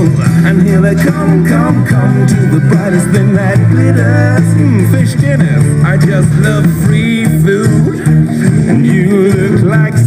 And here they come to the brightest thing that glitters. Fish dinners, I just love free food. And you look like